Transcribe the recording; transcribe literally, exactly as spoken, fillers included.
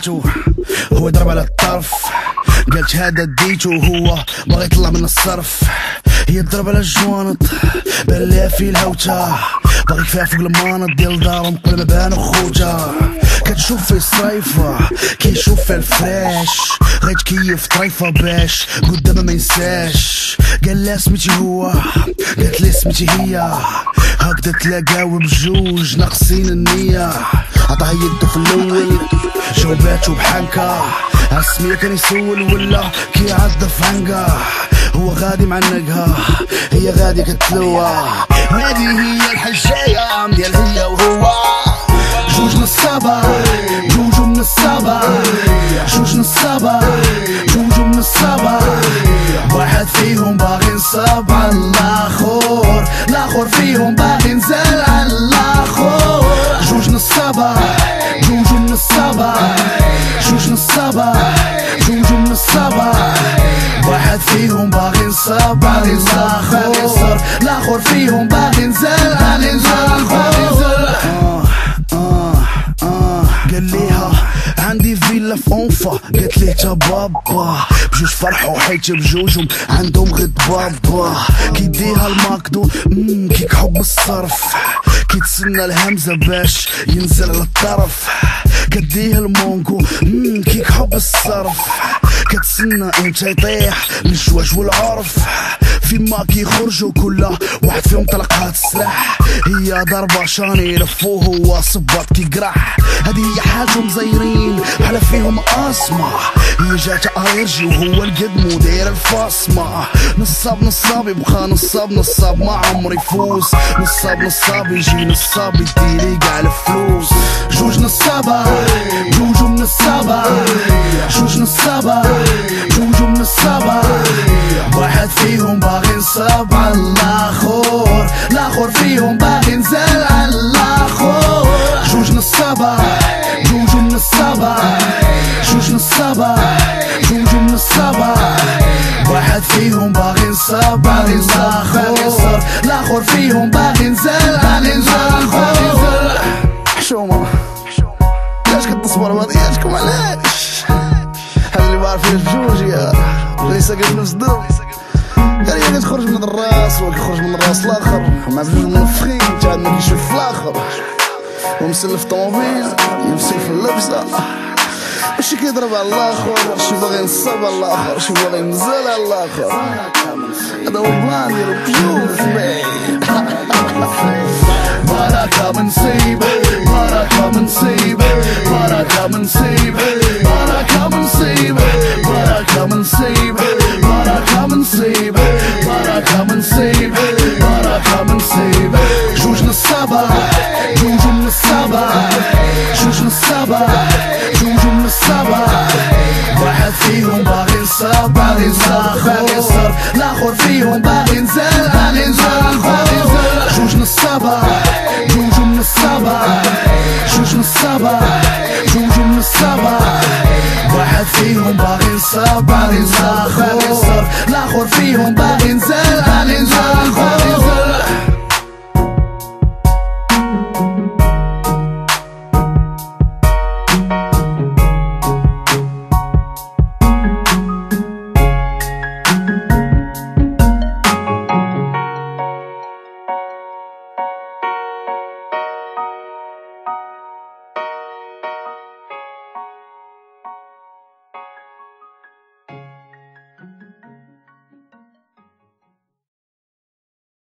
سالته هو ضرب على الطرف، قالت هذا ديته وهو باغي يطلع من الصرف. هي ضرب على الجوانط بان ليها في الهوتا، باغي فيها فوق المانط ديال دارهم قبل ما بانو خوتا. كتشوف في الصيفة كيشوف في الفريش، غيت كيف طريفة باش قدامها ما ينساش. قال لها سميتي هو، قالت لي سميتي هي، هكدا تلاقاو بجوج ناقصين النية. عطاها يدو في الاول جاوباتو بحنكة، عالسمية كان يسول ولا كيعضف عنقا. هو غادي معنقها هي غادي كتلوى، هادي هي الحجاية ديال هي وهو. جوج نصابة جوجو من الصابة، جوج نصابة جوجو من الصابة. واحد فيهم باغي نصاب على الاخر، الاخر فيهم باغي نزال على الاخر. جوج نصابة جوجو من الصابة، جوج نصابة جوجو من الصابة. واحد فيهم باغي نصاب على الاخر، الاخر فيهم باغي نزال على الاخر. قال ليها عندي فيلا في أنفا، قالت ليه تا بابا. بجوج فرحوا حيت بجوجهم عندهم غد بابا. كيديها الماكدو مم كيك حب الصرف، كيتسنى الهمزة باش ينزل على الطرف. كديه المونكو مم كيك حب الصرف، كتسنى امتى يطيح الجواج والعرف. فيما كيخرجوا كل واحد فيهم طلق هاد السلاح، هي ضربة شاني لفوه هو صباط كيقرح. هادي هي حالتهم زايرين بحال فيهم اسما، هي جات ارجي وهو القدمو داير الفاصمة. نصاب نصاب يبقى نصاب نصاب ما عمرو يفوز، نصاب نصاب يجي نصاب يديري كاع الفلوس. جوج نصابة جوجو من الصابة، جوج نصابة جوجو من الصابة. واحد فيهم باغي نصاب على الاخر، الاخر فيهم باغي نزال على الاخر. جوج نصابة جوجو من الصابة، جوج نصابة جوجو من الصابة. واحد فيهم باغي نصاب على الاخر، الاخر فيهم باغي نزال على الاخر. حشومة علاش كتصبروا بهادياتكم علاش؟ هاد اللي معرفينش بجوج يا ليس ساكن بنفس الدرب. قال لي كتخرج من الراس وكيخرج من الراس الاخر، مع بجوج منفخين تا عندنا كيشوف في الاخر. ومسلف طوموبيل يمسك في اللبسه، شي كيضرب على الاخر، شي باغي ينصب على الاخر، شي باغي ينزل على الاخر. هذا هو البلان ديالو بجوج. بركة من صيبة بركة من صيبة بركة من صيبة بركة من صيبة بركة من صيبة بركة من صيبة بركة من صيبة بركة من صيبة. جوج نصابة جوجو من الصابة، جوج نصابة جوجو من الصابة. واحد فيهم باغي نصاب على الاخر، الاخر فيهم باغي نزال على الاخر. جوج نصابة جوجو من الصابة، جوج نصابة جوجو من الصابة. واحد فيهم باغي نصاب على الاخر، الاخر فيهم باغي نزال على الاخر.